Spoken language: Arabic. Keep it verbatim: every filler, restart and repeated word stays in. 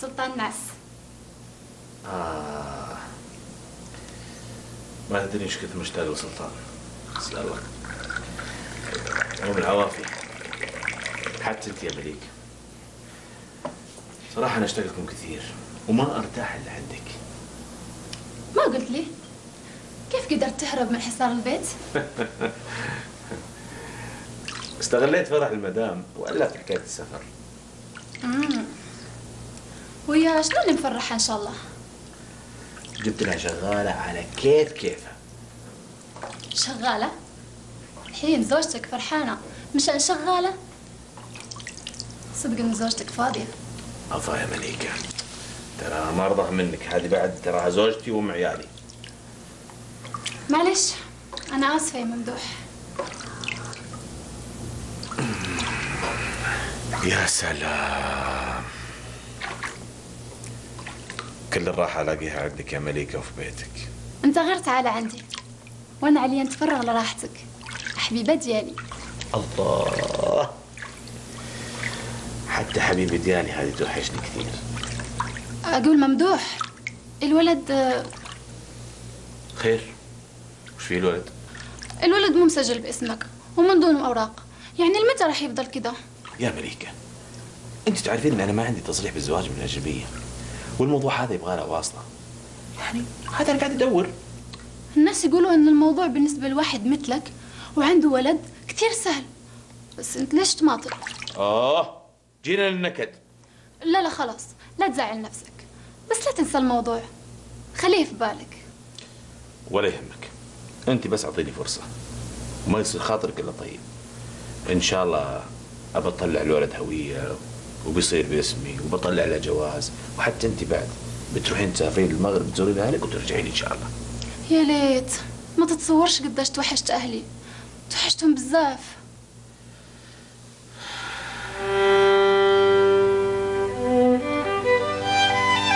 سلطان ناس. آه ما تدري ايش كنت مشتاق لسلطان. بس يلا مو بالعوافي. حتى انت يا مليك. صراحة أنا أشتاق لكم كثير وما أرتاح إلا عندك. ما قلت لي؟ كيف قدرت تهرب من حصار البيت؟ استغليت فرح المدام وألفت حكاية السفر. امم ويا شلون اللي مفرحة إن شاء الله؟ جبت لها شغالة على كيف كيفها. شغالة؟ الحين زوجتك فرحانة مشان شغالة؟ صدق إن زوجتك فاضية. أفا يا مليكة، ترى ما أرضى منك، هذه بعد تراها زوجتي وأم عيالي. معلش أنا آسفة يا ممدوح. يا سلام، كل الراحة ألاقيها عندك يا مليكة وفي بيتك. أنت غير تعال عندي وأنا علي تفرغ لراحتك حبيبة ديالي. الله، حتى حبيبة ديالي هذه توحشني كثير. أقول ممدوح الولد خير؟ وش فيه الولد؟ الولد مو مسجل باسمك ومن دون أوراق، يعني المتى راح يفضل كذا؟ يا مليكة أنت تعرفين إن أنا ما عندي تصريح بالزواج من الأجنبية، والموضوع هذا يبغى له واسطة. يعني هذا أنا قاعد أدور. الناس يقولوا إن الموضوع بالنسبة لواحد مثلك وعنده ولد كثير سهل، بس أنت ليش تماطل؟ آه جينا للنكد. لا لا خلاص لا تزعل نفسك، بس لا تنسى الموضوع، خليه في بالك. ولا يهمك، أنت بس أعطيني فرصة وما يصير خاطرك إلا طيب. إن شاء الله أبى أطلع الولد هوية وبيصير باسمي وبطلع له جواز، وحتى أنت بعد بتروحين تسافرين المغرب تزورين أهلك وترجعين إن شاء الله. يا ليت ما تتصورش قديش توحشت أهلي، توحشتهم بزاف.